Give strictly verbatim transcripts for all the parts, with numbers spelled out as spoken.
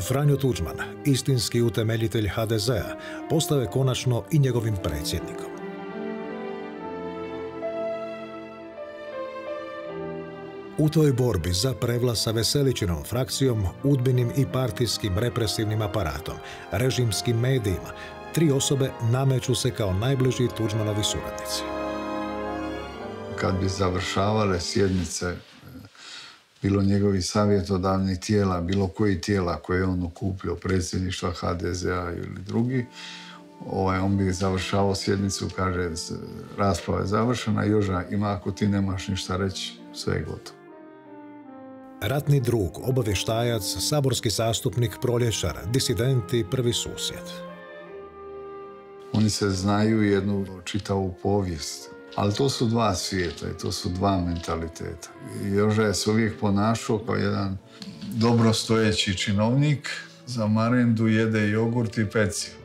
Franjo Tuđman, istinski utemeljitelj ha de zea, postao je konačno i njegovim predsjednikom. U toj borbi za prevlast sa Veseličinom frakcijom, udbinim i partijskim represivnim aparatom, režimskim medijima, tri osobe nameću se kao najbliži Tuđmanovi suradnici. Kad bi završavale sjednice, bilo njegovih savjetodavnih tijela, bilo koji tijela koje je on okupio, predsjedništva ha de zea ili drugi, ovaj, on bi završavao sjednicu, kaže, rasprava je završena, Joža, ima ako ti nemaš ništa reći, sve je gotovo. Ratni drug, obavještajac, saborski zastupnik, proljećar, disident i prvi susjed. Oni se znaju jednu čitavu povijest, ali to su dva svijeta i to su dva mentaliteta. Joža je se uvijek ponašao kao jedan dobro stojeći činovnik, za marendu jede jogurt i pecivo.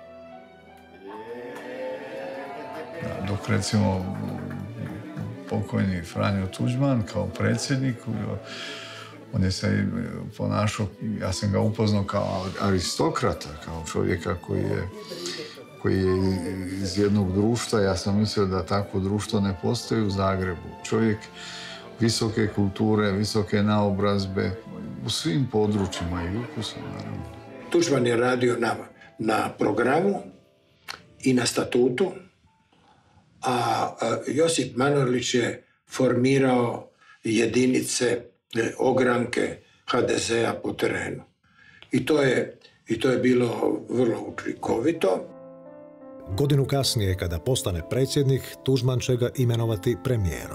Da, dok recimo pokojni Franjo Tuđman kao predsjednik, on je se ponašao, ja sam ga upoznao kao aristokrata, kao čovjeka koji je, koji je iz jednog društva. Ja sam mislio da takvo društvo ne postoji u Zagrebu. Čovjek visoke kulture, visoke naobrazbe, u svim područjima i ukusa, naravno. Tuđman je radio na, na programu i na statutu, a, a Josip Manolić je formirao jedinice, ogranke ha de zea po terenu. I to je, i to je bilo vrlo učinkovito. Godinu kasnije, kada postane predsjednik, Tuđman će ga imenovati premijerom.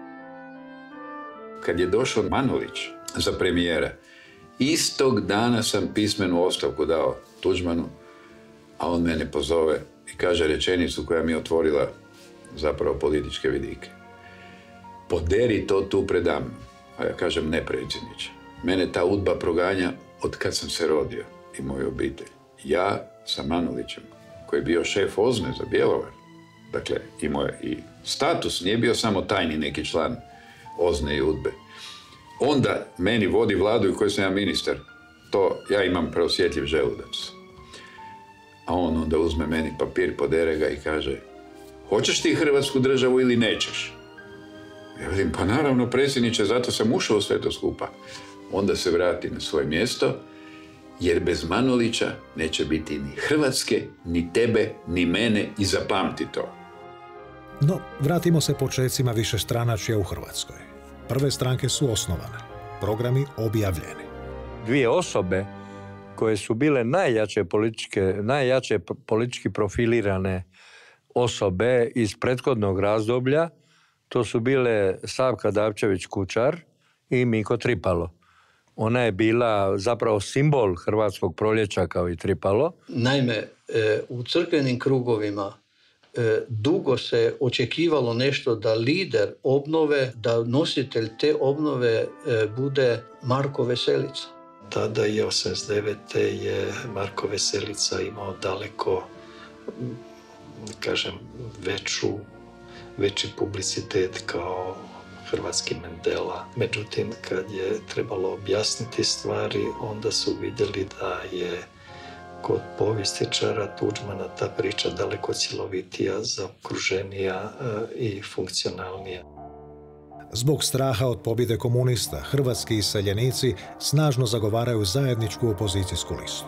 Kad je došao Manolić za premijera, istog dana sam pismenu ostavku dao Tuđmanu, a on mene pozove i kaže rečenicu koja mi je otvorila zapravo političke vidike. Poderi to tu predam. A ja kažem, ne, predsjedniče. Mene ta udba proganja od kad sam se rodio i moju obitelj. Ja sa Manolićem, koji je bio šef Ozme za Bjelovar, dakle, i moj i status, nije bio samo tajni neki član Ozne i udbe. Onda meni vodi vladu i koji sam ja ministar, to ja imam preosjetljiv želudac. A on onda uzme meni papir, podere ga i kaže, hoćeš ti Hrvatsku državu ili nećeš? Ja vidim, pa naravno, predsjedniče, zato sam ušao u sve to skupa. Onda se vrati na svoje mjesto, jer bez Manolića neće biti ni Hrvatske, ni tebe, ni mene i zapamti to. No, vratimo se počecima višestranačja u Hrvatskoj. Prve stranke su osnovane, programi objavljeni. Dvije osobe koje su bile najjače političke, najjače politički profilirane osobe iz prethodnog razdoblja, to su bile Savka Dabčević-Kučar i Miko Tripalo. Ona je bila zapravo simbol hrvatskog proljeća kao i Tripalo. Naime, u crkvenim krugovima dugo se očekivalo nešto da lider obnove, da nositelj te obnove bude Marko Veselica. Tada je osamdeset devete je Marko Veselica imao daleko, kažem, veću veći publicitet kao hrvatski Mandela. Međutim, kad je trebalo objasniti stvari, onda su vidjeli da je kod povjestičara Tuđmana ta priča daleko cjelovitija, zaokruženija i funkcionalnija. Zbog straha od pobjede komunista, hrvatski iseljenici snažno zagovaraju zajedničku opozicijsku listu.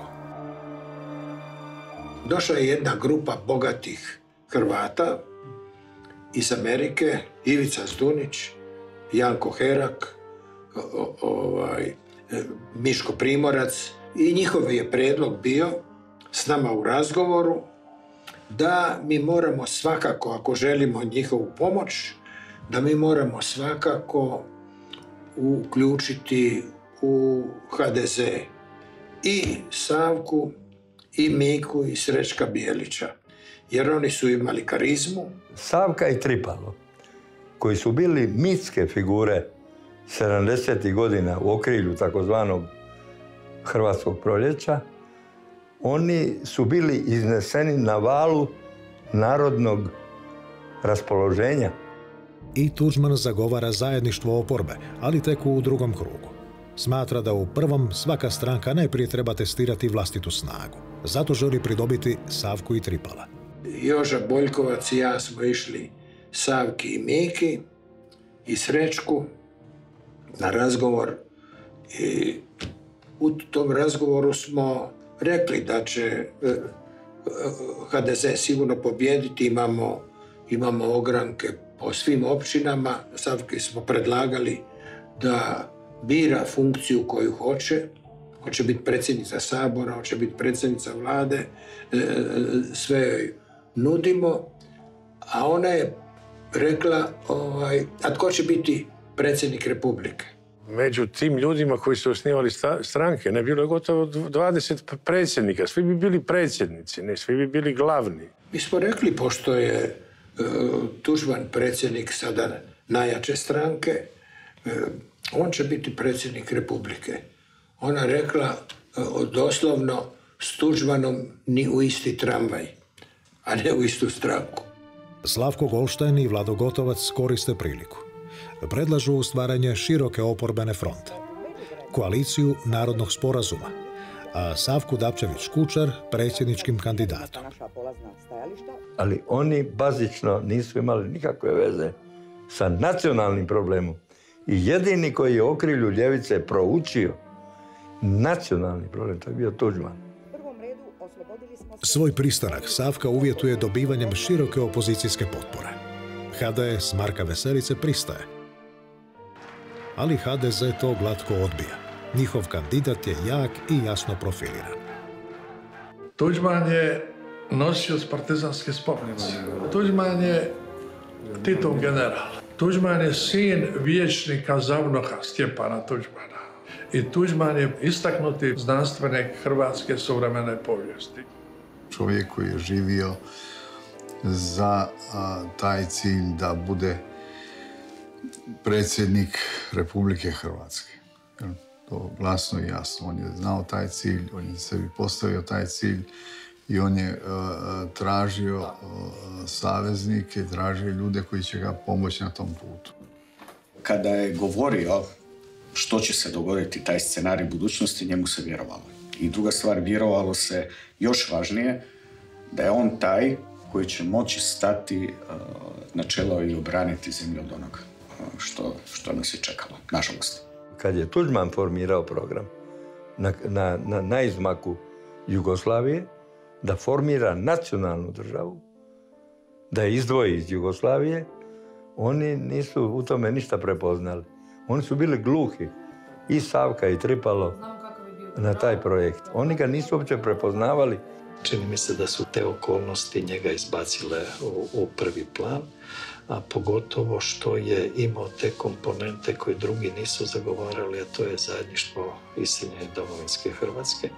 Došla je jedna grupa bogatih Hrvata iz Amerike, Ivica Zdunić, Janko Herak, o, ovaj, Miško Primorac, i njihov je prijedlog bio s nama u razgovoru da mi moramo svakako, ako želimo njihovu pomoć, da mi moramo svakako uključiti u ha de ze i Savku, i Miku, i Srećka Bijelića, jer oni su imali karizmu. Savka i Tripalo, koji su bili mitske figure sedamdesetih godina u okrilju takozvanog hrvatskog proljeća, oni su bili izneseni na valu narodnog raspoloženja. I Tuđman zagovara zajedništvo oporbe, ali tek u drugom krugu. Smatra da u prvom svaka stranka najprije treba testirati vlastitu snagu. Zato želi pridobiti Savku i Tripala. Joža Boljkovac i ja smo išli Savki i Miki i Srećku na razgovor i u tom razgovoru smo rekli da će H D Z sigurno pobijediti, imamo, imamo ogranke po svim općinama. Savki smo predlagali da bira funkciju koju hoće, hoće biti predsjednica Sabora, hoće biti predsjednica vlade, sve joj nudimo, a ona je rekla, ovaj, a tko će biti predsjednik Republike? Među tim ljudima koji su osnivali stranke, ne bilo je gotovo dvadeset predsjednika, svi bi bili predsjednici, ne, svi bi bili glavni. Mi smo rekli, pošto je uh, Tuđman predsjednik sada najjače stranke, uh, on će biti predsjednik Republike. Ona rekla uh, doslovno s Tuđmanom ni u isti tramvaj, a ne u istu stranku. Slavko Golštajn i Vlado Gotovac koriste priliku. Predlažu stvaranje široke oporbene fronte, koaliciju narodnog sporazuma, a Savku Dapčević-Kučar predsjedničkim kandidatom. Ali oni bazično nisu imali nikakve veze sa nacionalnim problemom. I jedini koji je okrilju ljevice proučio nacionalni problem, to je bio Tuđman. Svoj pristanak Savka uvjetuje dobivanjem široke opozicijske potpore. H D S Marka Veselice pristaje. Ali H D Z to glatko odbija. Njihov kandidat je jak i jasno profiliran. Tuđman je nosioc partizanske spomenice. Tuđman je Titov general. Tuđman je sin vijećnika Zavnoha Stjepana Tuđmana. I Tuđman je istaknuti znanstvenik hrvatske suvremene povijesti. Čovjek koji je živio za a, taj cilj da bude predsjednik Republike Hrvatske. To glasno i jasno. On je znao taj cilj, on je sebi postavio taj cilj i on je uh, tražio uh, saveznike, tražio ljude koji će ga pomoći na tom putu. Kada je govorio što će se dogoditi taj scenarij budućnosti, njemu se vjerovalo. I druga stvar, vjerovalo se još važnije da je on taj koji će moći stati uh, na čelo i obraniti zemlju od onoga uh, što, što nas je čekalo, nažalost. Kad je Tuđman formirao program na, na, na, na izmaku Jugoslavije, da formira nacionalnu državu, da je izdvoji iz Jugoslavije, oni nisu u tome ništa prepoznali. Oni su bili gluhi, i Savka i Tripalo, na taj projekt. Oni ga nisu uopće prepoznavali. Čini mi se da su te okolnosti njega izbacile u, u prvi plan, a pogotovo što je imao te komponente koje drugi nisu zagovarali, a to je zajedništvo iseljene domovinske Hrvatske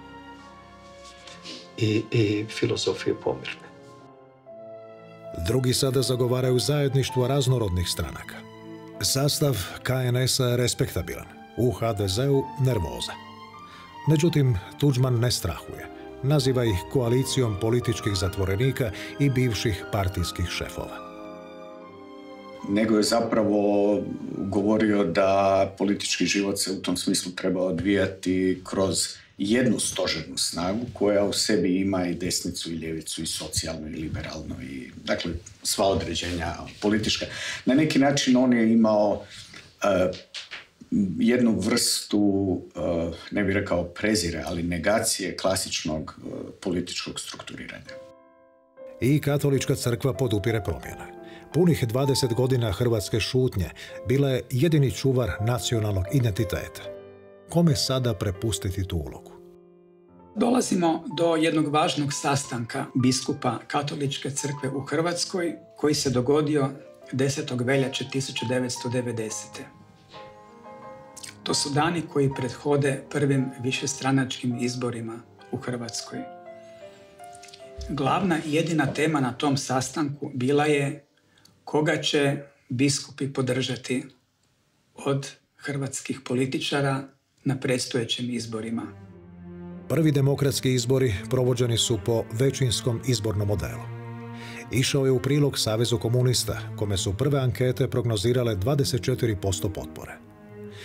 i, i filozofiju pomirbe. Drugi sada zagovaraju zajedništvo raznorodnih stranaka. Sastav K N S-a je respektabilan, u H D Z-u nervoza. Međutim, Tuđman ne strahuje. Naziva ih koalicijom političkih zatvorenika i bivših partijskih šefova. Nego je zapravo govorio da politički život se u tom smislu treba odvijati kroz jednu stožernu snagu koja u sebi ima i desnicu i ljevicu i socijalnu i liberalnu i dakle sva određenja politička. Na neki način on je imao uh, jednu vrstu, uh, ne bih rekao prezire, ali negacije klasičnog uh, političkog strukturiranja. I katolička crkva podupire promjene. Punih dvadeset godina hrvatske šutnje bila je jedini čuvar nacionalnog identiteta. Kome sada prepustiti tu ulogu? Dolazimo do jednog važnog sastanka biskupa katoličke crkve u Hrvatskoj koji se dogodio desetog veljače tisuću devetsto devedesete. To su dani koji prethode prvim višestranačkim izborima u Hrvatskoj. Glavna i jedina tema na tom sastanku bila je koga će biskupi podržati od hrvatskih političara na predstojećim izborima. Prvi demokratski izbori provođeni su po većinskom izbornom modelu. Išao je u prilog Savezu komunista, kome su prve ankete prognozirale dvadeset četiri posto potpore.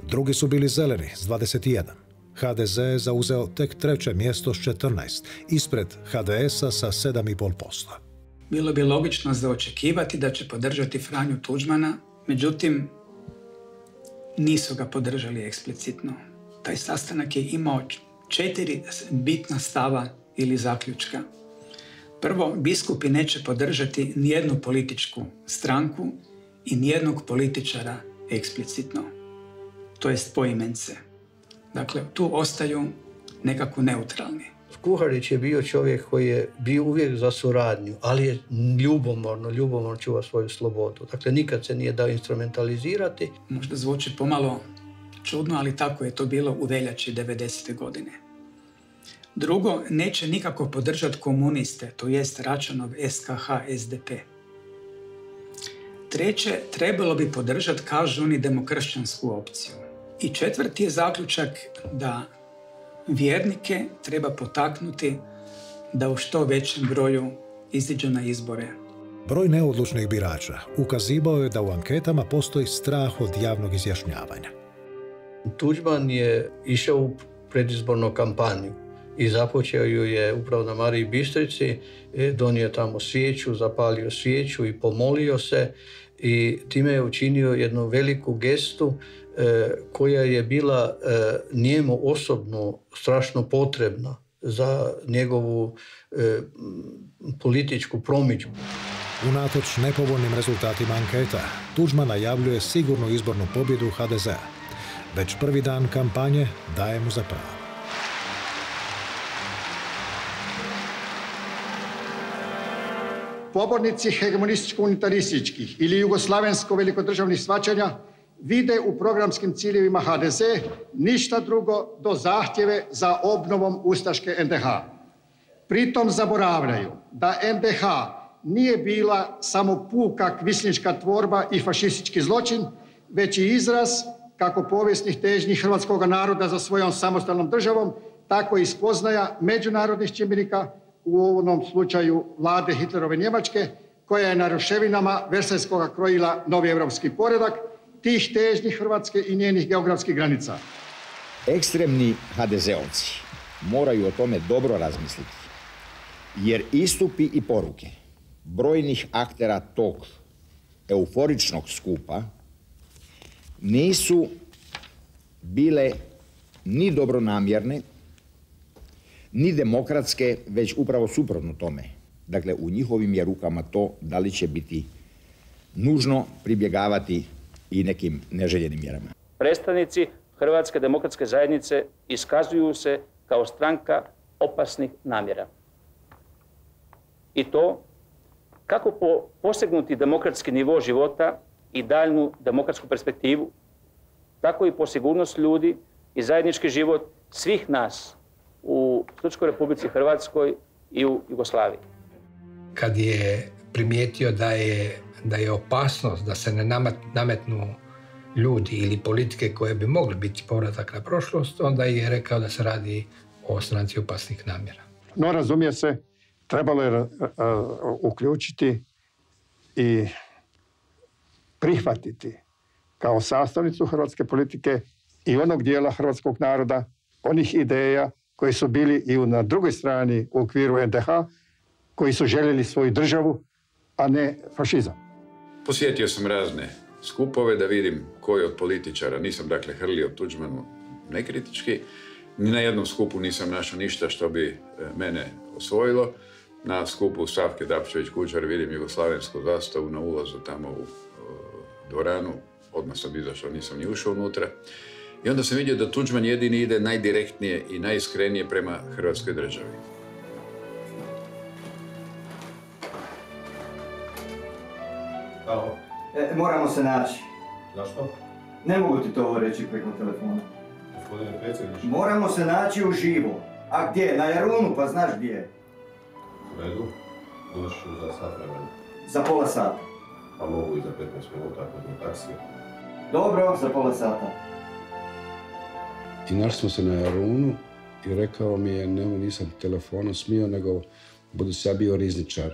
Drugi su bili zeleni s dvadeset jedan. ha de ze je zauzeo tek treće mjesto s četrnaest, ispred ha de esa sa sedam zarez pet posto. Bilo bi logično za očekivati da će podržati Franju Tuđmana, međutim, nisu ga podržali eksplicitno. Taj sastanak je imao četiri bitna stava ili zaključka. Prvo, biskupi neće podržati nijednu političku stranku i nijednog političara eksplicitno, to jest poimence. Dakle, tu ostaju nekako neutralni. Kuharić je bio čovjek koji je bio uvijek za suradnju, ali je ljubomorno, ljubomorno čuva svoju slobodu. Dakle, nikad se nije dao instrumentalizirati. Možda zvuči pomalo čudno, ali tako je to bilo u veljači devedesete godine. Drugo, neće nikako podržati komuniste, to jest Račanov es ka ha es de pe. Treće, trebalo bi podržati, kažu oni, demokršćansku opciju. I četvrti je zaključak da vjernike treba potaknuti da u što većem broju iziđu na izbore. Broj neodlučnih birača ukazivao je da u anketama postoji strah od javnog izjašnjavanja. Tuđman je išao u predizbornu kampanju i započeo ju je upravo na Mariji Bistrici, donio tamo svijeću, zapalio svijeću i pomolio se i time je učinio jednu veliku gestu e, koja je bila e, njemu osobno strašno potrebna za njegovu e, političku promidžbu. Unatoč nepovoljnim rezultatima anketa, Tuđman najavljuje sigurnu izbornu pobjedu ha de zea. Već prvi dan kampanje daje mu za pravo. Pobornici hegemonističko-unitarističkih ili jugoslavensko-velikodržavnih shvaćanja vide u programskim ciljevima ha de ze ništa drugo do zahtjeve za obnovom ustaške en de ha. Pritom zaboravljaju da en de ha nije bila samo puka kvislinška tvorba i fašistički zločin, već i izraz kako povijesnih težnji hrvatskog naroda za svojom samostalnom državom, tako i spoznaja međunarodnih čimbenika, u ovom slučaju vlade Hitlerove Njemačke, koja je na ruševinama Versajskoga krojila novi evropski poredak, tih težnji Hrvatske i njenih geografskih granica. Ekstremni ha de zeovci moraju o tome dobro razmisliti, jer istupi i poruke brojnih aktera tog euforičnog skupa nisu bile ni dobronamjerne, ni demokratske, već upravo suprotno tome. Dakle, u njihovim je rukama to da li će biti nužno pribjegavati i nekim neželjenim mjerama. Predstavnici Hrvatske demokratske zajednice iskazuju se kao stranka opasnih namjera. I to kako po posegnuti demokratski nivo života i daljnu demokratsku perspektivu, tako i po sigurnost ljudi i zajednički život svih nas u Srpskoj Republici Hrvatskoj i u Jugoslaviji. Kad je primijetio da je, da je opasnost da se ne nametnu ljudi ili politike koje bi mogli biti povratak na prošlost, onda je rekao da se radi o stranci opasnih namjera. No, razumije se, trebalo je uh, uključiti i prihvatiti kao sastavnicu hrvatske politike i onog dijela hrvatskog naroda, onih ideja koji su bili i na drugoj strani u okviru en de ha, koji su željeli svoju državu, a ne fašizam. Posjetio sam razne skupove da vidim koji od političara, nisam dakle hrlio Tuđmanu nekritički, ni na jednom skupu nisam našao ništa što bi mene osvojilo. Na skupu Savke Dapčević-Kučar vidim jugoslavensku zastavu na ulazu tamo u dvoranu, odmah sam izašao, nisam ni ušao unutra. I onda sam vidio da Tuđman jedini ide najdirektnije i najiskrenije prema Hrvatskoj državi. E, moramo se naći. Zašto? Ne mogu ti to reći preko telefona. Gospodine predsjedniče. Moramo se naći uživo. A gdje? Na Jarunu, pa znaš gdje. U redu. Došću za sat vremena. Za pola sata. Pa mogu i za petnaest minuta ako uzmem taksiju. Dobro, za pola sata. I našli smo se na Jarunu i rekao mi je, ne, nisam telefonom smio, nego budu se ja bio rizničar.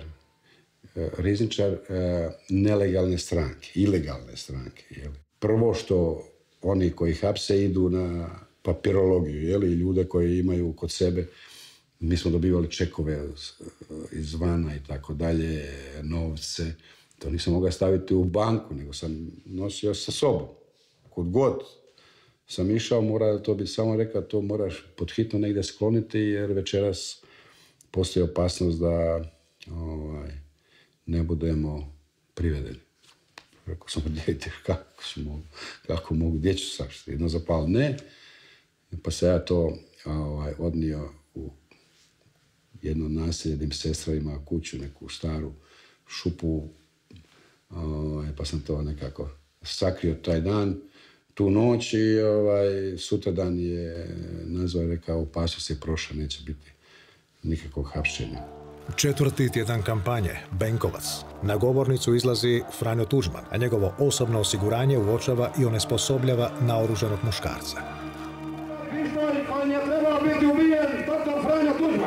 Rizničar nelegalne stranke, ilegalne stranke. Jeli. Prvo što oni koji hapse idu na papirologiju, jeli, ljude koji imaju kod sebe. Mi smo dobivali čekove izvana i tako dalje, novce. To nisam mogao staviti u banku, nego sam nosio sa sobom. Kud god sam išao, mora to bi samo rekao, to moraš podhitno negdje skloniti, jer večeras postoji opasnost da ovaj, ne budemo privedeni. Rekao sam, djejte, kako, smo, kako mogu, gdje ću sad, jedno zapalo, ne. Pa se ja to ovaj, odnio u jedno naselje, jednim sestra ima kuću, neku staru šupu, ovaj, pa sam to nekako sakrio taj dan, tu noć i ovaj, sutradan je nazvao i rekao, opasnost je prošla, neće biti nikakvog hapšenja. Četvrti tjedan kampanje, Benkovac. Na govornicu izlazi Franjo Tuđman, a njegovo osobno osiguranje uočava i onesposobljava naoružanog muškarca. Pištolj koji je trebao biti ubijen, doktor Franjo Tuđman.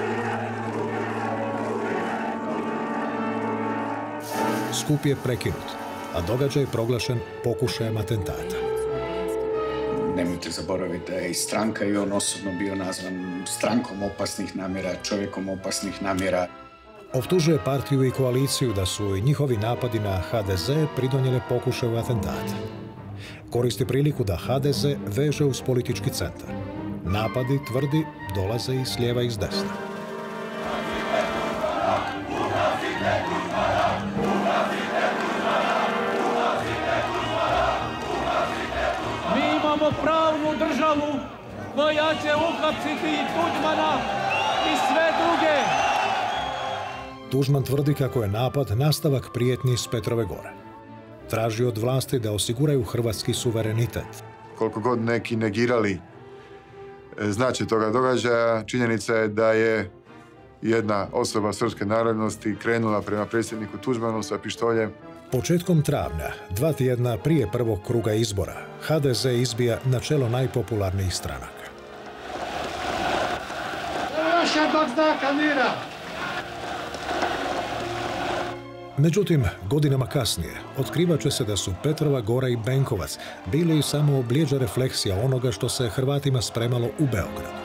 Skup je prekinut, a događaj proglašen pokušajem atentata. Nemojte zaboraviti da je i stranka i on osobno bio nazvan strankom opasnih namjera, čovjekom opasnih namjera. Optužuje partiju i koaliciju da su i njihovi napadi na ha de ze pridonijele pokušaju atentata. Koristi priliku da ha de ze veže uz politički centar. Napadi, tvrdi, dolaze i s lijeva i s desna. Imamo pravnu državu koja će uhapsiti i Tuđmana i sve druge. Tuđman tvrdi kako je napad nastavak prijetnji s Petrove Gore. Traži od vlasti da osiguraju hrvatski suverenitet. Koliko god neki negirali značaj toga događaja, činjenica je da je jedna osoba srpske narodnosti krenula prema predsjedniku Tuđmanu sa pištoljem. Početkom travnja, dva tjedna prije prvog kruga izbora, ha de ze izbija na čelo najpopularnijih stranaka. Još jednog znaka mira! Međutim, godinama kasnije, otkrivat će se da su Petrova Gora i Benkovac bili samo bljeđa refleksija onoga što se Hrvatima spremalo u Beogradu.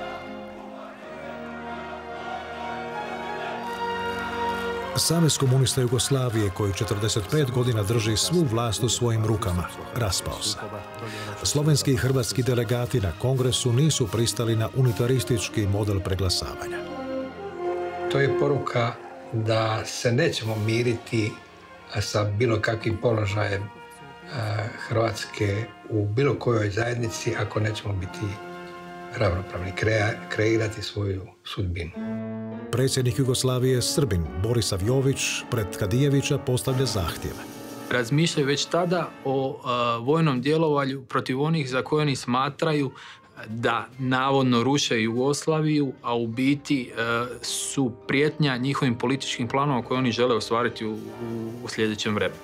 Savez komunista Jugoslavije, koji četrdeset pet godina drži svu vlast u svojim rukama, raspao se. Slovenski i hrvatski delegati na kongresu nisu pristali na unitaristički model preglasavanja. To je poruka da se nećemo miriti sa bilo kakvim položajem Hrvatske u bilo kojoj zajednici ako nećemo biti ravnopravni, kreirati svoju sudbinu. Predsjednik Jugoslavije, Srbin Borisav Jović, pred Kadijevića postavlja zahtjeve. Razmišljaju već tada o uh, vojnom djelovanju protiv onih za koje oni smatraju da navodno ruše Jugoslaviju, a u biti uh, su prijetnja njihovim političkim planom koje oni žele ostvariti u, u, u sljedećem vremenu.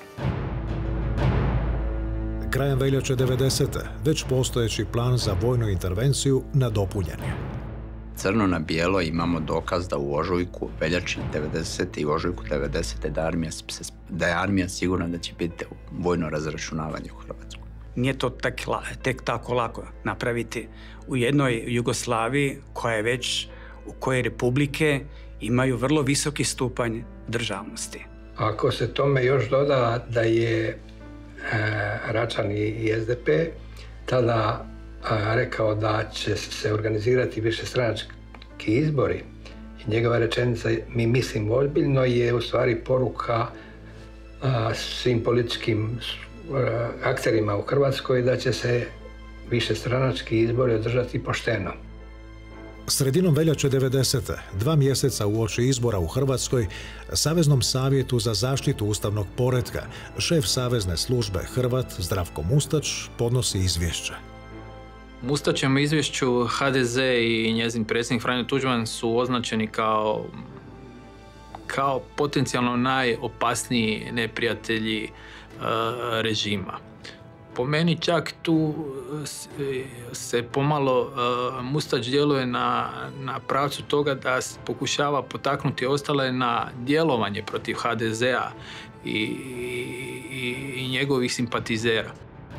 Krajem veljače devedesete već postojeći plan za vojnu intervenciju nadopunjen je. Crno na bijelo imamo dokaz da u ožujku, veljači devedesete i ožujku devedesete da, armija, da je armija sigurna da će biti vojno razračunavanje u Hrvatskoj. Nije to tek, tek tako lako napraviti u jednoj Jugoslaviji koja je već, u kojoj republike imaju vrlo visoki stupanj državnosti. Ako se tome još doda da je e, Račan i es de pe tada a, rekao da će se organizirati višestranački izbori i njegova rečenica mi mislimo ozbiljno je u stvari poruka a, svim političkim a, akterima u Hrvatskoj da će se višestranački izbori održati pošteno. Sredinom veljače devedesete, dva mjeseca uoči izbora u Hrvatskoj, Saveznom savjetu za zaštitu ustavnog poretka, šef Savezne službe Hrvat Zdravko Mustač podnosi izvješće. Mustačem izvješću ha de ze i njezin predsjednik Franjo Tuđman su označeni kao, kao potencijalno najopasniji neprijatelji uh, režima. Po meni čak tu se pomalo uh, Mustač djeluje na, na pravcu toga da pokušava potaknuti ostale na djelovanje protiv ha de zea i, i, i njegovih simpatizera.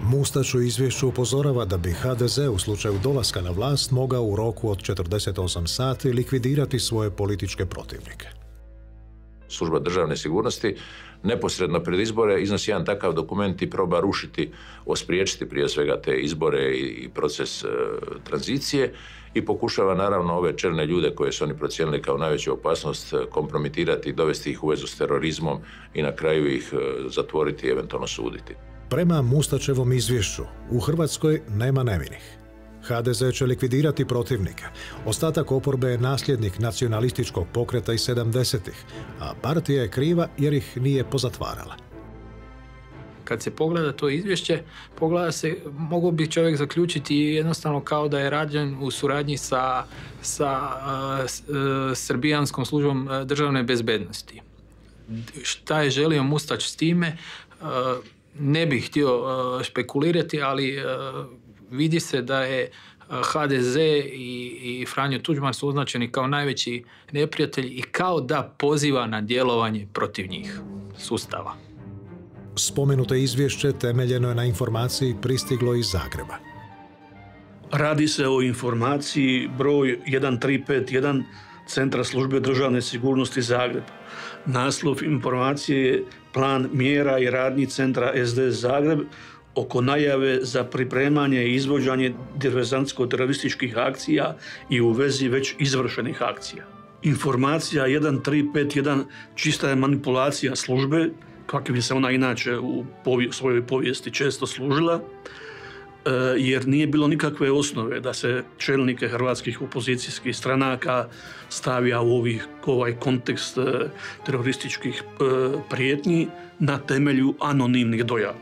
Mustać u izvješću upozorava da bi ha de ze u slučaju dolaska na vlast mogao u roku od četrdeset osam sati likvidirati svoje političke protivnike. Služba državne sigurnosti neposredno pred izbore iznosi jedan takav dokument i proba rušiti, ospriječiti prije svega te izbore i proces e, tranzicije i pokušava naravno ove čelne ljude koje su oni procijenili kao najveću opasnost kompromitirati, dovesti ih u vezu s terorizmom i na kraju ih e, zatvoriti i eventualno suditi. Prema Mustačevom izvješću, u Hrvatskoj nema nevinih. ha de ze će likvidirati protivnike. Ostatak oporbe je nasljednik nacionalističkog pokreta iz sedamdesetih, a partija je kriva jer ih nije pozatvarala. Kad se pogleda to izvješće, pogleda se, mogao bi čovjek zaključiti jednostavno kao da je rađen u suradnji sa, sa uh, s, uh, srbijanskom službom uh, državne bezbednosti. Šta je želio Mustać s time, uh, ne bih htio uh, špekulirati, ali uh, vidi se da je ha de ze i, i Franjo Tuđman su označeni kao najveći neprijatelji i kao da poziva na djelovanje protiv njih sustava. Spomenuto izvješće temeljeno je na informaciji pristiglo iz Zagreba. Radi se o informaciji broj jedan tri pet jedan Centra službe državne sigurnosti Zagreb. Naslov informacije je plan mjera i radnji Centra es de es Zagreb oko najave za pripremanje i izvođenje diverzantsko-terorističkih akcija i u vezi već izvršenih akcija. Informacija jedan tri pet jedan čista je manipulacija službe, kakvi bi se ona inače u povij- svojoj povijesti često služila, jer nije bilo nikakve osnove da se čelnike hrvatskih opozicijskih stranaka stavlja u ovih, ovaj kontekst terorističkih prijetnji na temelju anonimnih dojava.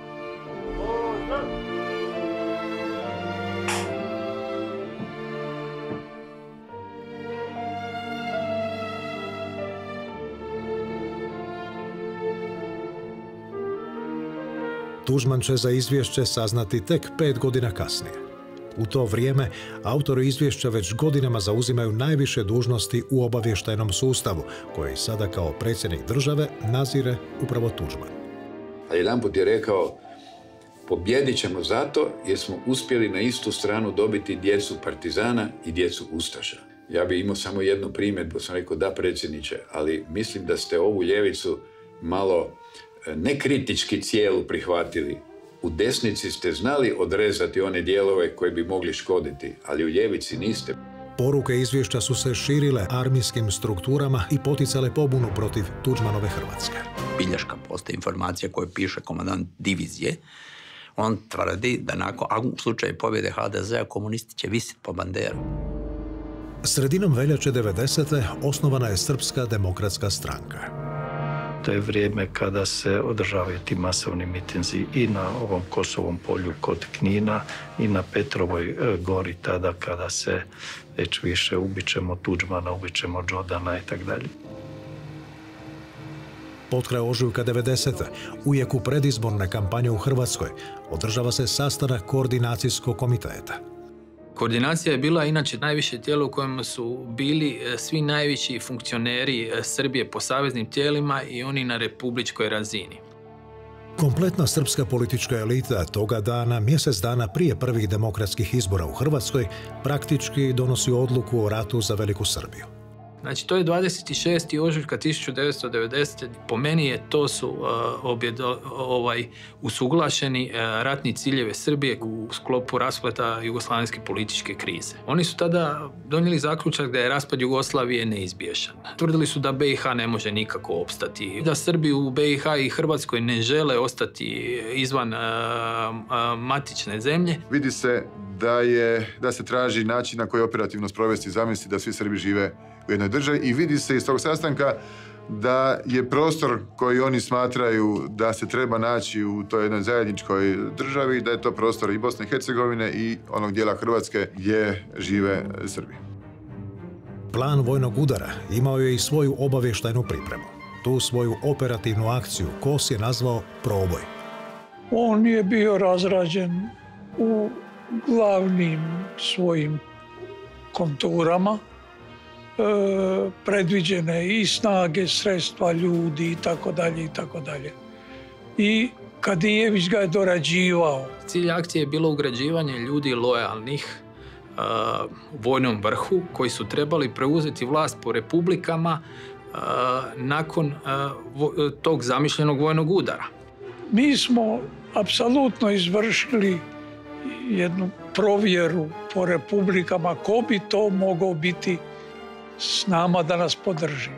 Tuđman će za izvješće saznati tek pet godina kasnije. U to vrijeme autori izvješća već godinama zauzimaju najviše dužnosti u obavještajnom sustavu, koji sada kao predsjednik države nazire upravo Tuđman. A jedanput je rekao, pobjedit ćemo zato jer smo uspjeli na istu stranu dobiti djecu partizana i djecu ustaša. Ja bih imao samo jednu primjedbu, sam rekao da predsjedniče, ali mislim da ste ovu ljevicu malo nekritički cijelu prihvatili. U desnici ste znali odrezati one dijelove koje bi mogli škoditi, ali u ljevici niste. Poruke izvješća su se širile armijskim strukturama i poticale pobunu protiv Tuđmanove Hrvatske. Bilješka postoji informacija koju piše komandant divizije. On tvrdi da nakon, u slučaju pobjede ha de zea komunisti će visiti po banderu. Sredinom veljače devedesete osnovana je Srpska demokratska stranka. To je vrijeme kada se održavaju ti masovni mitinzi i na ovom Kosovom polju kod Knina i na Petrovoj gori tada kada se već više ubićemo Tuđmana, ubićemo Đodana i tako dalje. Potkraj ožujka devedesete, u jeku predizborne kampanje u Hrvatskoj, održava se sastanak koordinacijskog komiteta. Koordinacija je bila inače najviše tijelo u kojem su bili svi najviši funkcioneri Srbije po saveznim tijelima i oni na republičkoj razini. Kompletna srpska politička elita toga dana, mjesec dana prije prvih demokratskih izbora u Hrvatskoj, praktički donosi odluku o ratu za Veliku Srbiju. Znači, to je dvadeset šestog ožujka tisuću devetsto devedesete. Po meni je to su uh, objedo, ovaj, usuglašeni uh, ratni ciljeve Srbije u sklopu raspleta jugoslavenske političke krize. Oni su tada donijeli zaključak da je raspad Jugoslavije neizbježan. Tvrdili su da be i ha ne može nikako opstati, da Srbi u be i ha i Hrvatskoj ne žele ostati izvan uh, uh, matične zemlje. Vidi se da, je, da se traži način na koji operativno sprovesti zamisli da svi Srbi žive u jednoj državi i vidi se iz tog sastanka da je prostor koji oni smatraju da se treba naći u toj jednoj zajedničkoj državi, da je to prostor i Bosne i Hercegovine i onog dijela Hrvatske gdje žive Srbi. Plan vojnog udara imao je i svoju obavještajnu pripremu. Tu svoju operativnu akciju Kos je nazvao Proboj. On je bio razrađen u glavnim svojim konturama, e, predviđene i snage, sredstva, ljudi i tako dalje i tako dalje. I Kadijević ga je dorađivao. Cilj akcije je bilo ugrađivanje ljudi lojalnih uh, vojnom vrhu koji su trebali preuzeti vlast po republikama uh, nakon uh, vo, tog zamišljenog vojnog udara. Mi smo apsolutno izvršili jednu provjeru po republikama ko bi to mogao biti s nama da nas podrži.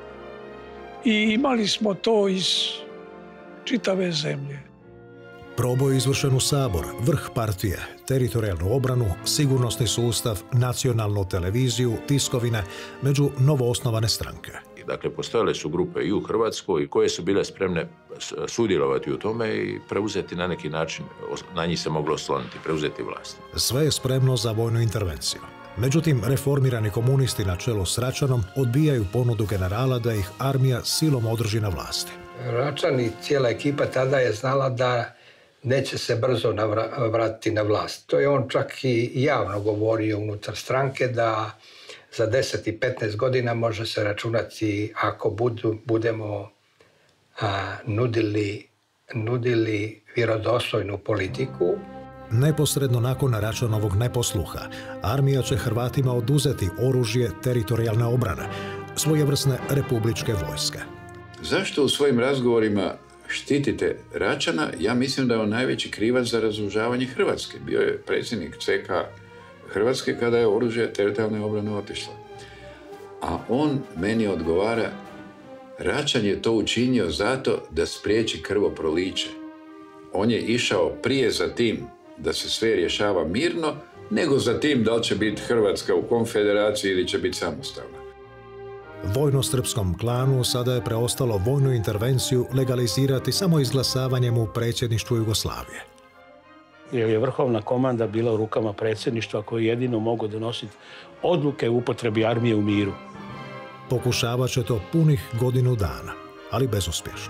I imali smo to iz čitave zemlje. Proboj izvršen u Sabor, vrh partije, teritorijalnu obranu, sigurnosni sustav, nacionalnu televiziju, tiskovine, među novoosnovane stranke. Dakle, postojale su grupe i u Hrvatskoj koje su bile spremne sudjelovati u tome i preuzeti na neki način, na njih se moglo osloniti, preuzeti vlast. Sve je spremno za vojnu intervenciju. Međutim, reformirani komunisti na čelu s Račanom odbijaju ponudu generala da ih armija silom održi na vlasti. Račan i cijela ekipa tada je znala da neće se brzo navra- vratiti na vlast. To je on čak i javno govorio unutar stranke da za deset i petnaest godina može se računati ako budu, budemo a, nudili, nudili vjerodostojnu politiku. Neposredno nakon Račanovog neposluha, armija će Hrvatima oduzeti oružje teritorijalne obrane, svojevrsne republičke vojske. Zašto u svojim razgovorima štitite Račana? Ja mislim da je on najveći krivac za razoružavanje Hrvatske. Bio je predsjednik C K Hrvatske kada je oružje teritorijalne obrane otišlo. A on meni odgovara, Račan je to učinio zato da spriječi krvoproliće. On je išao prije za tim da se sve rješava mirno, nego za tim da li će biti Hrvatska u konfederaciji ili će biti samostalna. Vojno-srpskom klanu sada je preostalo vojnu intervenciju legalizirati samo izglasavanjem u predsjedništvu Jugoslavije. Jer je vrhovna komanda bila u rukama predsjedništva koji jedino mogu donositi odluke u upotrebi armije u miru. Pokušavat će to punih godinu dana, ali bezuspješno.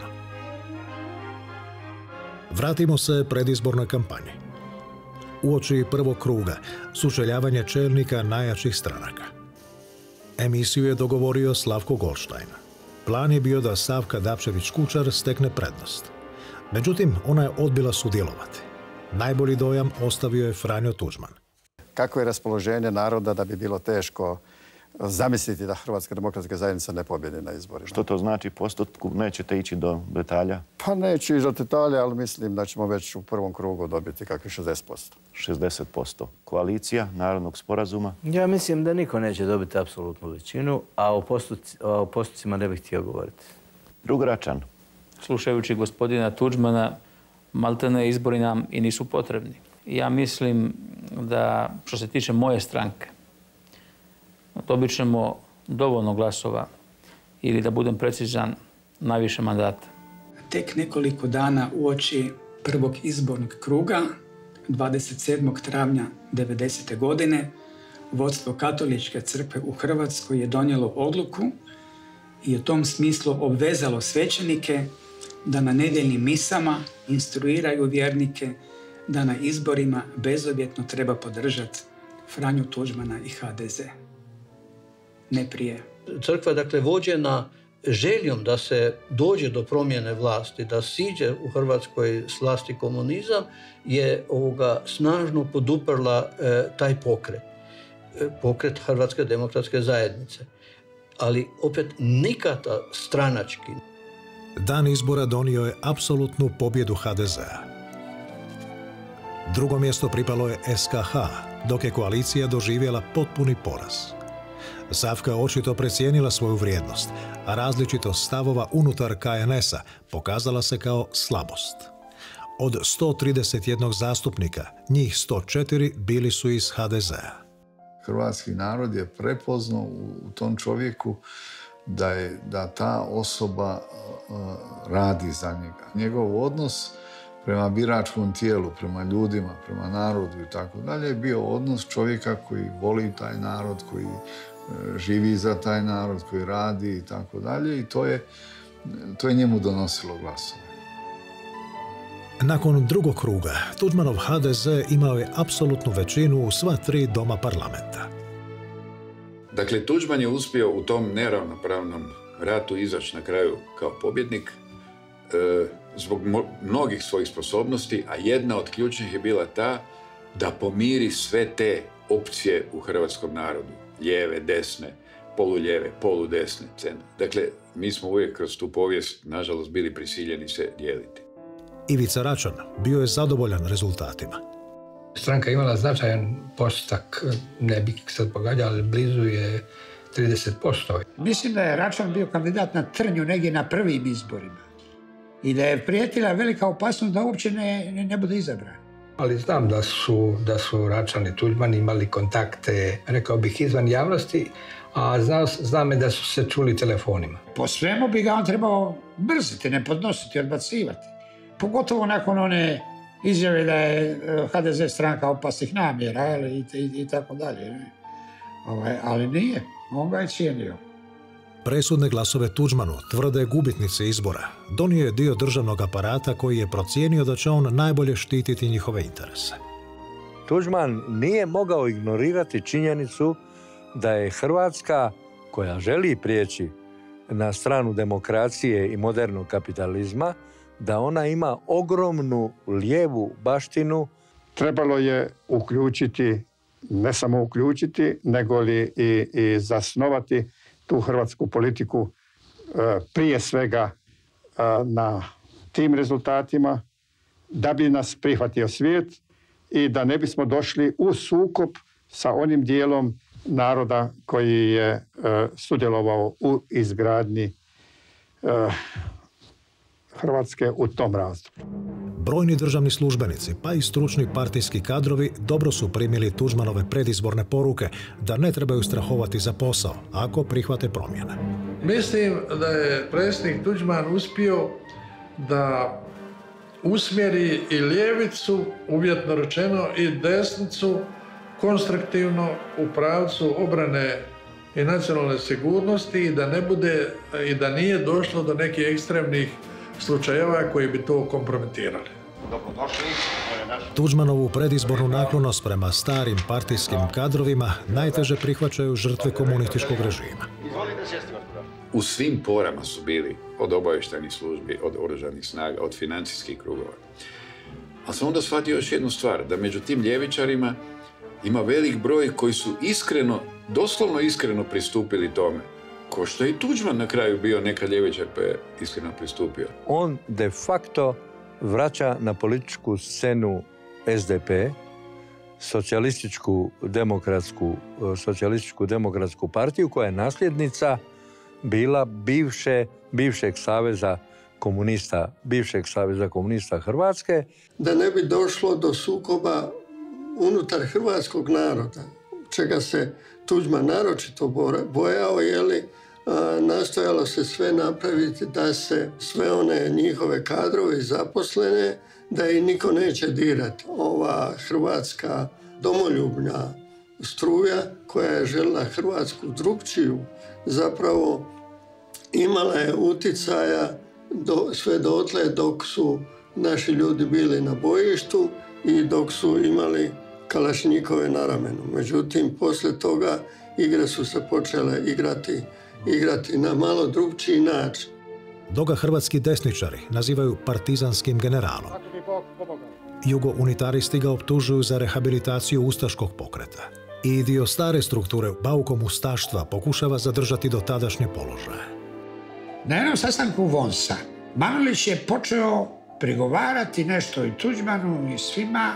Vratimo se predizbornoj kampanji. Uoči prvog kruga, sučeljavanje čelnika najjačih stranaka. Emisiju je dogovorio Slavko Goldstein. Plan je bio da Savka Dapčević-Kučar stekne prednost. Međutim, ona je odbila sudjelovati. Najbolji dojam ostavio je Franjo Tuđman. Kako je raspoloženje naroda da bi bilo teško zamisliti da Hrvatska demokratska zajednica ne pobjedi na izborima. Što to znači postotku? Nećete ići do detalja? Pa neću ići do detalja, ali mislim da ćemo već u prvom krugu dobiti kakvih šezdeset posto. šezdeset posto. Koalicija Narodnog sporazuma? Ja mislim da niko neće dobiti apsolutnu većinu, a o, postoci, o postocima ne bih htio govoriti. Drug Račan? Slušajući gospodina Tuđmana, maltene izbori nam i nisu potrebni. Ja mislim da, što se tiče moje stranke, dobit ćemo dovoljno glasova ili, da budem precizan, najviše mandata. Tek nekoliko dana uoči prvog izbornog kruga, dvadeset sedmog travnja devedesete godine, vodstvo Katoličke crkve u Hrvatskoj je donijelo odluku i u tom smislu obvezalo svećenike da na nedjeljnim misama instruiraju vjernike da na izborima bezuvjetno treba podržati Franju Tuđmana i H D Z. Ne prije. Crkva, dakle, vođena željom da se dođe do promjene vlasti, da siđe u Hrvatskoj s vlasti komunizam, je ovoga snažno poduprla e, taj pokret. E, pokret Hrvatske demokratske zajednice. Ali opet nikada stranački. Dan izbora donio je apsolutnu pobjedu H D Z-a. Drugo mjesto pripalo je S K H, dok je koalicija doživjela potpuni poraz. Savka je očito precijenila svoju vrijednost, a različitost stavova unutar K N S-a pokazala se kao slabost. Od sto trideset jedan zastupnika, njih sto četiri bili su iz H D Z-a. Hrvatski narod je prepoznao u tom čovjeku da, je, da ta osoba uh, radi za njega. Njegov odnos prema biračkom tijelu, prema ljudima, prema narodu i tako dalje je bio odnos čovjeka koji voli taj narod, koji uh, živi za taj narod, koji radi i tako dalje i to je, to je njemu donosilo glasove. Nakon drugog kruga, Tuđmanov H D Z imao je apsolutnu većinu u sva tri doma parlamenta. Dakle, Tuđman je uspio u tom neravnopravnom ratu izaći na kraju kao pobjednik. e, zbog mnogih svojih sposobnosti, a jedna od ključnih je bila ta da pomiri sve te opcije u hrvatskom narodu. Lijeve, desne, poluljeve, poludesne, centre. Dakle, mi smo uvijek kroz tu povijest, nažalost, bili prisiljeni se dijeliti. Ivica Račan bio je zadovoljan rezultatima. Stranka imala značajan postotak, ne bih sad pogađao, ali blizu je trideset posto. Mislim da je Račan bio kandidat na trnju negdje na prvim izborima. I da je prijetila velika opasnost da uopće ne, ne, ne bude izabran. Ali znam da su, da su Račan i Tuđman imali kontakte, rekao bih, izvan javnosti, a znam, znam da su se čuli telefonima. Po svemu bi ga on trebao mrziti, ne podnositi, odbacivati. Pogotovo nakon one izjave da je ha de ze stranka opasnih namjera, ali i, i, i tako dalje. Ovaj, ali nije, on ga je cijenio. Presudne glasove Tuđmanu, tvrde gubitnice izbora, donio je dio državnog aparata koji je procijenio da će on najbolje štititi njihove interese. Tuđman nije mogao ignorirati činjenicu da je Hrvatska, koja želi prijeći na stranu demokracije i modernog kapitalizma, da ona ima ogromnu lijevu baštinu. Trebalo je uključiti, ne samo uključiti, nego li i, i zasnovati tu hrvatsku politiku prije svega na tim rezultatima, da bi nas prihvatio svijet i da ne bismo došli u sukob sa onim dijelom naroda koji je sudjelovao u izgradnji Hrvatske u tom razdoblju. Brojni državni službenici, pa i stručni partijski kadrovi dobro su primili Tuđmanove predizborne poruke da ne trebaju strahovati za posao ako prihvate promjene. Mislim da je predsjednik Tuđman uspio da usmjeri i ljevicu, uvjetno rečeno, i desnicu konstruktivno u pravcu obrane i nacionalne sigurnosti i da ne bude i da nije došlo do nekih ekstremnih slučajeva koji bi to kompromitirali. Tuđmanovu predizbornu naklonost prema starim partijskim kadrovima najteže prihvaćaju žrtve komunističkog režima. U svim porama su bili od obavještajnih službi, od oružanih snaga, od financijskih krugova. Ali sam onda shvatio još jednu stvar, da među tim ljevičarima ima velik broj koji su iskreno, doslovno iskreno pristupili tome. Ko što je i Tuđman na kraju bio neka ljevičar pa je iskreno pristupio. On de facto vraća na političku scenu es de pe, socijalističku demokratsku, socijalističku demokratsku partiju koja je nasljednica bila bivše, bivšeg saveza komunista, bivšeg saveza komunista Hrvatske. Da ne bi došlo do sukoba unutar hrvatskog naroda, čega se Tuđman naročito bojao, jeli, nastojalo se sve napraviti da se sve one njihove kadrove zaposlene, da ih niko neće dirati. Ova hrvatska domoljubna struja koja je željela Hrvatsku drukčiju, zapravo imala je uticaja do, sve dotle dok su naši ljudi bili na bojištu i dok su imali kalašnjikove na ramenu. Međutim, poslije toga igre su se počele igrati, igrati na malo drugčiji način. Dok ga hrvatski desničari nazivaju partizanskim generalom. Jugo-unitaristi ga optužuju za rehabilitaciju ustaškog pokreta. I dio stare strukture baukom ustaštva pokušava zadržati do tadašnje položaje. Na jednom sastanku Vonsa Manulić je počeo prigovarati nešto i Tuđmanu i svima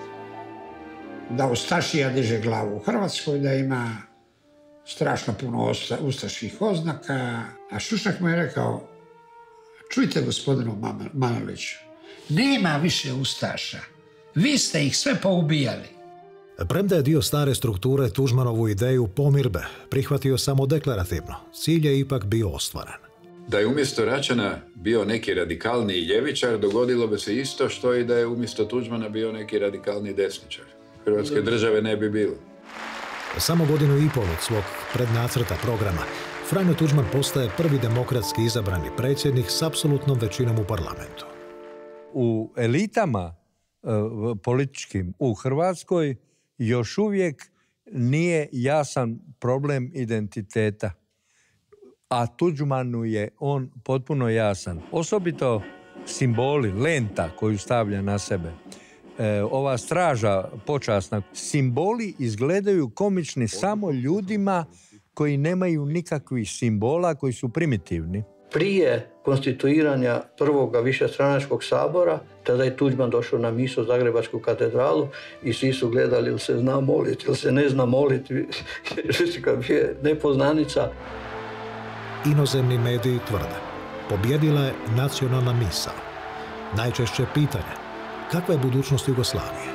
da Ustašija diže glavu u Hrvatskoj, da ima strašno puno ustaških oznaka. A Šušak mu je rekao, čujte gospodinu Manuliću, nema više ustaša, vi ste ih sve poubijali. Premda je dio stare strukture Tuđmanovu ideju pomirbe prihvatio samo deklarativno, cilj je ipak bio ostvaren. Da je umjesto Račana bio neki radikalniji ljevičar, dogodilo bi se isto što i da je umjesto Tuđmana bio neki radikalni desničar. Hrvatske države ne bi bilo. Samo godinu i pol od svog prednacrta programa, Franjo Tuđman postaje prvi demokratski izabrani predsjednik s apsolutnom većinom u parlamentu. U elitama e, političkim u Hrvatskoj još uvijek nije jasan problem identiteta. A Tuđmanu je on potpuno jasan. Osobito simboli, lenta koju stavlja na sebe, e, ova straža počasna, simboli izgledaju komični samo ljudima koji nemaju nikakvih simbola, koji su primitivni. Prije konstituiranja prvoga višestranačkog sabora, tada je Tuđman došao na misu u Zagrebačku katedralu i svi su gledali ili se zna moliti ili se ne zna moliti, kad je nepoznanica. Inozemni mediji tvrde, pobjedila je nacionalna misao. Najčešće pitanje, kakva je budućnost Jugoslavije?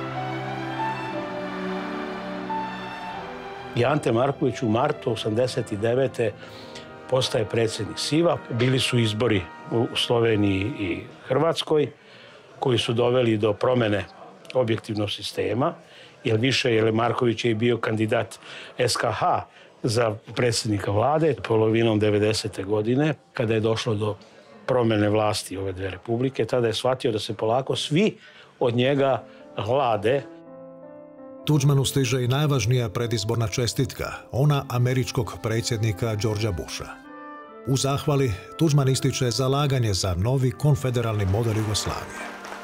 I Ante Marković u martu osamdeset devete postaje predsjednik S I V-a. Bili su izbori u Sloveniji i Hrvatskoj koji su doveli do promjene objektivnog sistema, jer više je Marković je bio kandidat S K H za predsjednika vlade polovinom devedesete godine, kada je došlo do promjene vlasti ove dve republike. Tada je shvatio da se polako svi od njega hlade. Tuđmanu stiže i najvažnija predizborna čestitka, ona američkog predsjednika Georgea Busha. U zahvali Tuđman ističe zalaganje za novi konfederalni model Jugoslavije.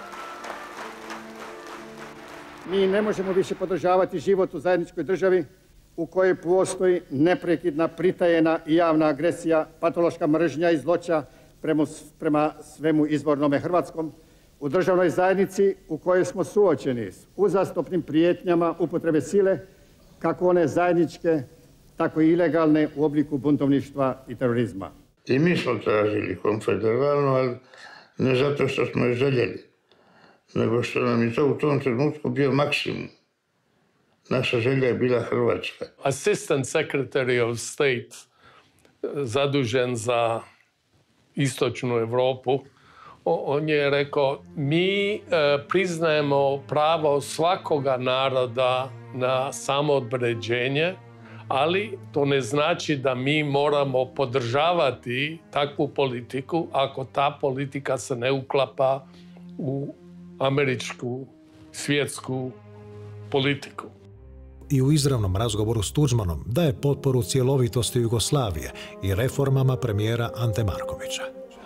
Mi ne možemo više podržavati život u zajedničkoj državi u kojoj postoji neprekidna, pritajena i javna agresija, patološka mržnja i zloća prema, prema svemu izvornome hrvatskom, u državnoj zajednici u kojoj smo suočeni s uzastopnim prijetnjama upotrebe sile, kako one zajedničke, tako i ilegalne u obliku buntovništva i terorizma. I mi smo tražili konfederalno, ali ne zato što smo je željeli, nego što nam je to u tom trenutku bio maksimum. Naša želja je bila Hrvatska. Assistant Secretary of State, zadužen za istočnu Europu, on je rekao, mi e, priznajemo pravo svakoga naroda na samoodređenje, ali to ne znači da mi moramo podržavati takvu politiku ako ta politika se ne uklapa u američku, svjetsku politiku. I u izravnom razgovoru s Tuđmanom daje potporu cjelovitosti Jugoslavije i reformama premijera Ante Markovića.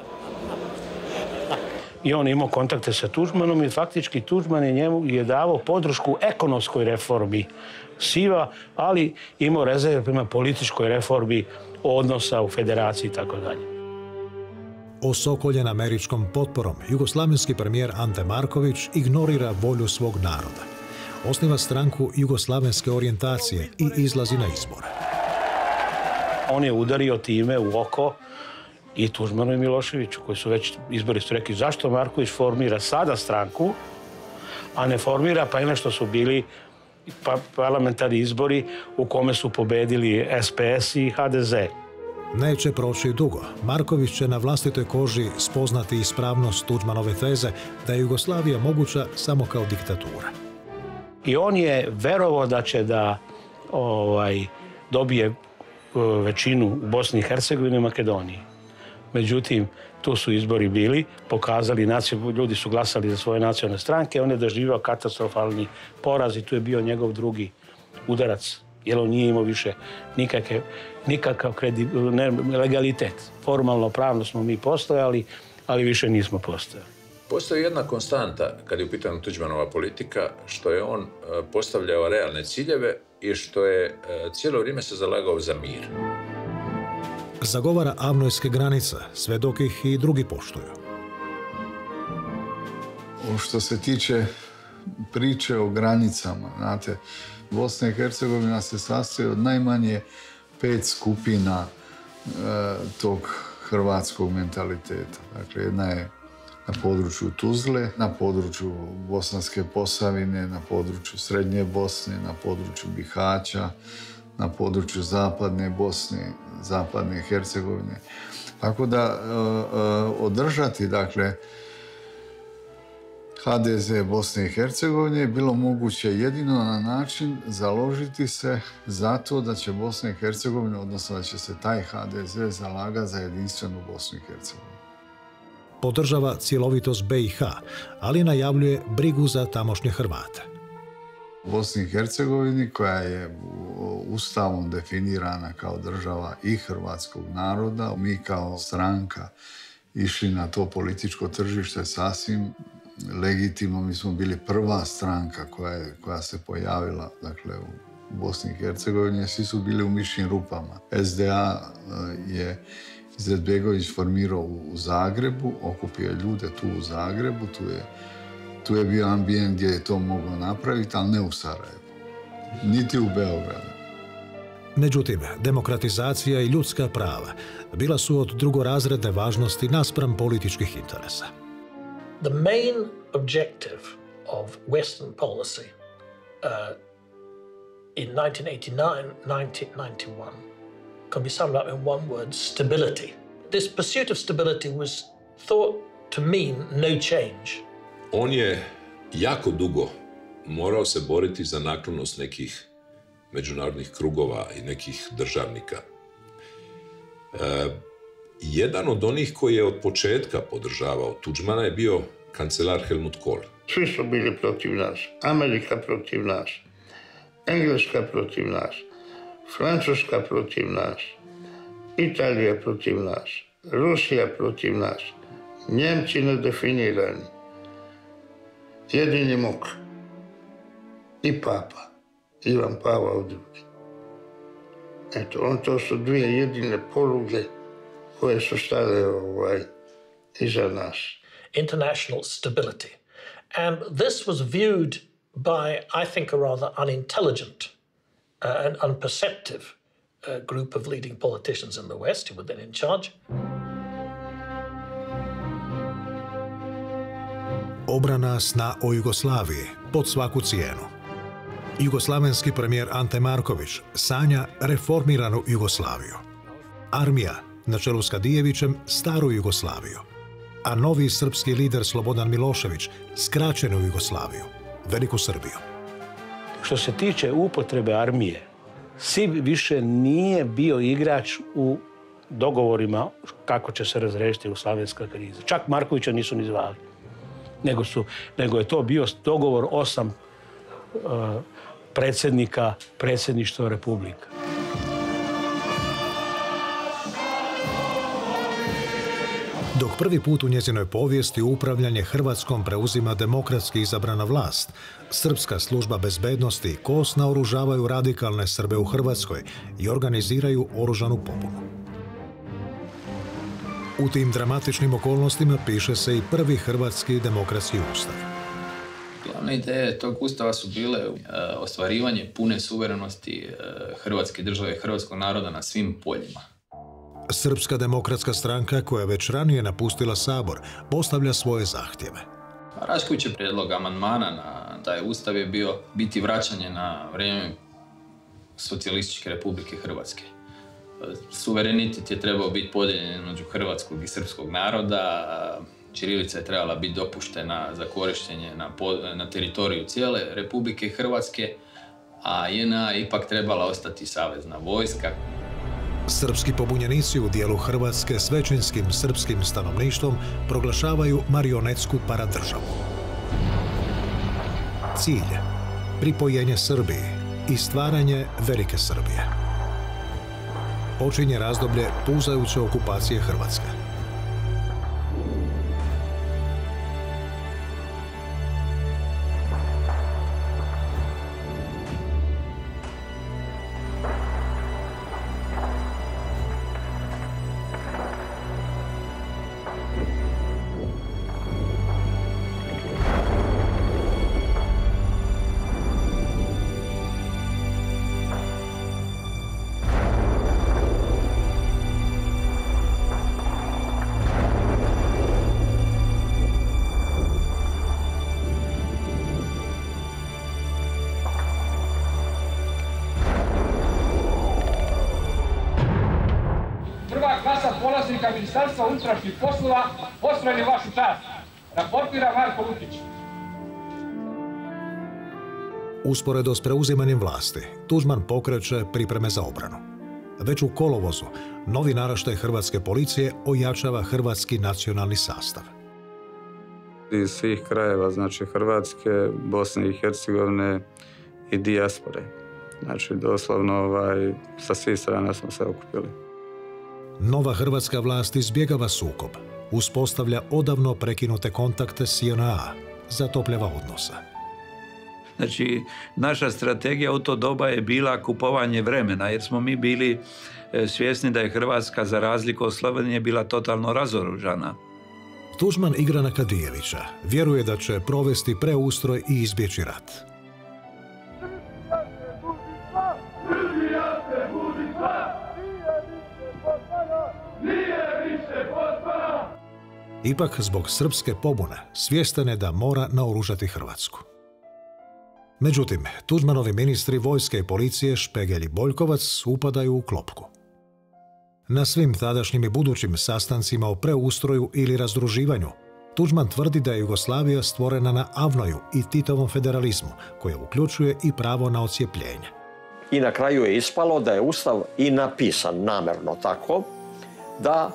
I on je imao kontakte sa Tuđmanom i faktički Tuđman je njemu je davao podršku ekonomskoj reformi S I V-a, ali imao rezerve prema političkoj reformi odnosa u federaciji i tako dalje. Osokoljen američkom potporom, jugoslavenski premijer Ante Marković ignorira volju svog naroda. Osniva stranku jugoslavenske orijentacije i izlazi na izbore. On je udario time u oko i Tuđmanu i Miloševiću, koji su već izbori su rekli zašto Marković formira sada stranku, a ne formira pa nešto su bili pa, parlamentarni izbori u kome su pobedili S P S i H D Z. Neće proći dugo. Marković će na vlastitoj koži spoznati ispravnost Tuđmanove teze da je Jugoslavija moguća samo kao diktatura. I on je verovao da će da ovaj, dobije većinu u Bosni i Hercegovini i Makedoniji. Međutim, tu su izbori bili, pokazali, ljudi su glasali za svoje nacionalne stranke, on je doživio katastrofalni poraz i tu je bio njegov drugi udarac, jer on nije imao više nikakav, nikakav kredi, ne, legalitet. Formalno, pravno smo mi postojali, ali više nismo postojali. Postoji jedna konstanta kad je u pitanju Tuđmanova politika, što je on postavljao realne ciljeve i što je cijelo vrijeme se zalagao za mir. Zagovara avnojske granice, sve dok ih i drugi poštuju. Što se tiče priče o granicama, znate, Bosna i Hercegovina se sastoji od najmanje pet skupina e, tog hrvatskog mentaliteta. Dakle, jedna je na području Tuzle, na području Bosanske Posavine, na području Srednje Bosne, na području Bihaća, na području Zapadne Bosne, Zapadne Hercegovine. Tako da e, e, održati, dakle, H D Z Bosne i Hercegovine je bilo moguće jedino na način založiti se za to da će Bosna i Hercegovina, odnosno da će se taj H D Z zalagati za jedinstvenu Bosnu i Hercegovinu. Podržava cjelovitost B i H, ali najavljuje brigu za tamošnje Hrvate. U Bosni i Hercegovini, koja je ustavom definirana kao država i hrvatskog naroda, mi kao stranka išli na to političko tržište sasvim legitimno. Mi smo bili prva stranka koja, je, koja se pojavila, dakle, u Bosni i Hercegovini, svi su bili u mišjim rupama. S D A je Izetbegović formirao u Zagrebu, okupio ljude tu u Zagrebu, tu je, tu je bio ambijent gdje je to moglo napraviti, ali ne u Sarajevu, niti u Beogradu. Međutim, demokratizacija i ljudska prava bila su od drugorazredne važnosti naspram političkih interesa. The main objective of Western policy uh, in nineteen eighty-nine nineteen ninety-one can be summed up in one word: stability. This pursuit of stability was thought to mean no change. On je jako dugo morao se boriti za naklonost nekih međunarodnih krugova i nekih državnika. E, jedan od onih koji je od početka podržavao Tudžmana je bio kancelar Helmut Kohl. Svi su bili protiv nas. Amerika protiv nas. Engleska protiv nas. Francuska protiv nas. Italija protiv nas. Rusija protiv nas. Njemci nedefinirani. Jedini muk. I papa. Ivan Pavao drugi. Eto, on to su dvije jedine poluge koje su stale ovaj, iza nas. International stability. And this was viewed by, I think, a rather unintelligent uh, and unperceptive uh, group of leading politicians in the West who were then in charge. Obrana sna o Jugoslaviji pod svaku cijenu. Jugoslavenski premijer Ante Marković sanja reformiranu Jugoslaviju. Armija, na čelu s Kadijevićem, staru Jugoslaviju. A novi srpski lider Slobodan Milošević skraćenu Jugoslaviju, Veliku Srbiju. Što se tiče upotrebe armije, S I B više nije bio igrač u dogovorima kako će se razriješiti jugoslavenska kriza. Čak Markovića nisu ni zvali. Nego, su, nego je to bio dogovor osam uh, predsjednika predsjedništva Republika. Dok prvi put u njezinoj povijesti upravljanje Hrvatskom preuzima demokratski izabrana vlast, Srpska služba bezbednosti i K O S naoružavaju radikalne Srbe u Hrvatskoj i organiziraju oružanu pobunu. U tim dramatičnim okolnostima piše se i prvi hrvatski demokratski ustav. Glavne ideje tog ustava su bile ostvarivanje pune suverenosti Hrvatske države i hrvatskog naroda na svim poljima. Srpska demokratska stranka, koja je već ranije napustila Sabor, postavlja svoje zahtjeve. Raškovićev prijedlog amandmana na taj ustav je bio biti vraćanje na vrijeme socijalističke Republike Hrvatske. Suverenitet je trebao biti podijeljen između hrvatskog i srpskog naroda, ćirilica je trebala biti dopuštena za korištenje na, na teritoriju cijele Republike Hrvatske, a J N A je ipak trebala ostati savezna vojska. Srpski pobunjenici u dijelu Hrvatske s većinskim srpskim stanovništvom proglašavaju marionetsku paradržavu. Cilj: pripojenje Srbiji i stvaranje Velike Srbije. Počinje razdoblje puzajuće okupacije Hrvatske. Polaznika Ministarstva unutrašnjih poslova osvojili vašu čast. Raportira Marko Lukić. Usporedo s preuzimanjem vlasti, Tuđman pokreće pripreme za obranu. Već u kolovozu, novi naraštaj hrvatske policije ojačava hrvatski nacionalni sastav. Iz svih krajeva, znači Hrvatske, Bosne i Hercegovine i dijaspore. Znači, doslovno ovaj, sa svih strana smo se okupili. Nova hrvatska vlast izbjegava sukob. uspostavlja odavno prekinute kontakte s J N A, zatopljava odnosa. Znači, naša strategija u to doba je bila kupovanje vremena, jer smo mi bili svjesni da je Hrvatska, za razliku od Slovenije, bila totalno razoružana. Tuđman igra na Kadijevića, vjeruje da će provesti preustroj i izbjeći rat. Ipak, zbog srpske pobune, svjestan je da mora naoružati Hrvatsku. Međutim, Tuđmanovi ministri vojske i policije Špegelj i Boljkovac upadaju u klopku. Na svim tadašnjim i budućim sastancima o preustroju ili razdruživanju, Tuđman tvrdi da je Jugoslavija stvorena na Avnoju i Titovom federalizmu, koje uključuje i pravo na odcijepljenje. I na kraju je ispalo da je Ustav i napisan namjerno tako da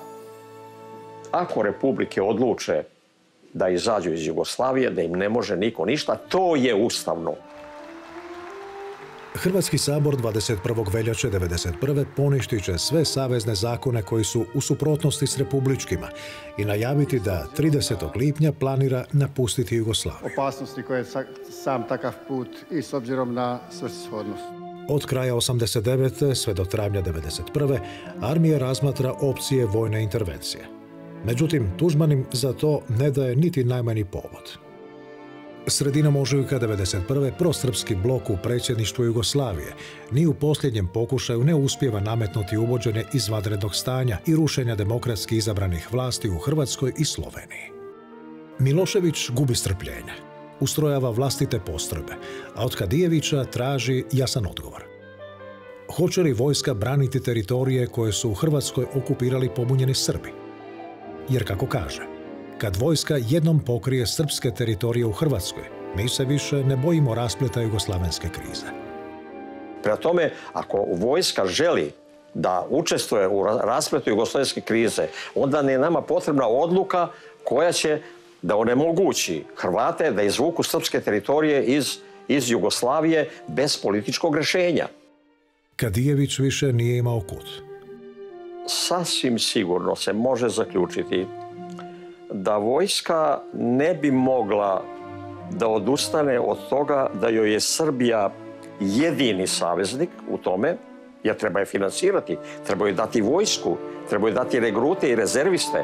ako republike odluče da izađu iz Jugoslavije, da im ne može niko ništa, to je ustavno. Hrvatski sabor dvadeset prvog veljače devedeset prve poništit će sve savezne zakone koji su u suprotnosti s republičkima i najaviti da tridesetog lipnja planira napustiti Jugoslaviju. Opasnosti koje je sam takav put i s obzirom na svrsishodnost. Od kraja osamdeset devete sve do travnja devedeset prve armija razmatra opcije vojne intervencije. Međutim, Tuđman im za to ne daje niti najmanji povod. Sredinom ožujka devedeset prve prosrpski blok u predsjedništvu Jugoslavije ni u posljednjem pokušaju ne uspijeva nametnuti uvođenje izvanrednog stanja i rušenja demokratski izabranih vlasti u Hrvatskoj i Sloveniji. Milošević gubi strpljenje, ustrojava vlastite postrojbe, a od Kadijevića traži jasan odgovor. Hoće li vojska braniti teritorije koje su u Hrvatskoj okupirali pobunjeni Srbi? Jer kako kaže, kad vojska jednom pokrije srpske teritorije u Hrvatskoj, mi se više ne bojimo raspleta jugoslavenske krize. Prema tome, ako vojska želi da učestvuje u raspletu jugoslavenske krize, onda je nama potrebna odluka koja će da onemogući Hrvate da izvuku srpske teritorije iz, iz Jugoslavije bez političkog rješenja. Kadijević više nije imao kud. Sasvim sigurno se može zaključiti da vojska ne bi mogla da odustane od toga da joj je Srbija jedini saveznik u tome, jer treba je financirati, treba joj dati vojsku, treba joj dati regrute i rezerviste.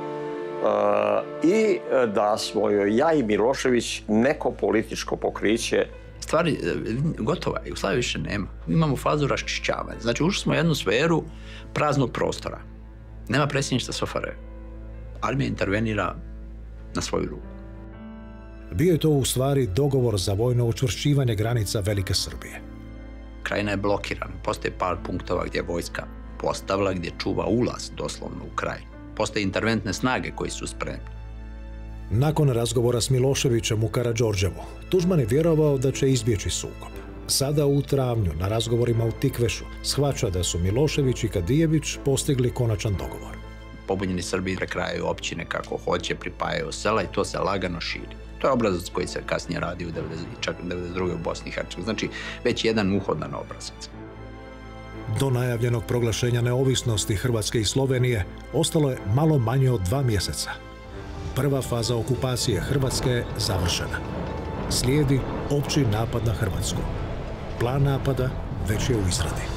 I da smo joj ja i Milošević neko političko pokriće. Stvari gotova, Jugoslavije više nema. Imamo fazu raščišćavanja. Znači ušli smo u jednu sferu praznog prostora. Nema predsjedništva S F R. Armija intervenira na svoju ruku. Bio je to u stvari dogovor za vojno učvršćivanje granica Velike Srbije. Krajina je blokirana. Postoje par punktova gdje je vojska postavila, gdje čuva ulaz doslovno u kraj. Postoje interventne snage koji su spremni. Nakon razgovora s Miloševićem u Karađorđevu, Tuđman je vjerovao da će izbjeći sukob. Sada u travnju, na razgovorima u Tikvešu, shvaća da su Milošević i Kadijević postigli konačan dogovor. Pobunjeni Srbi prekrajaju općine kako hoće, pripajaju sela i to se lagano širi. To je obrazac koji se kasnije radi u čak devedeset druge u Bosni i Hercegovini. Znači, već jedan uhodan obrazac. Do najavljenog proglašenja neovisnosti Hrvatske i Slovenije ostalo je malo manje od dva mjeseca. Prva faza okupacije Hrvatske je završena. Slijedi opći napad na Hrvatsku. Plan napada već je u izradi.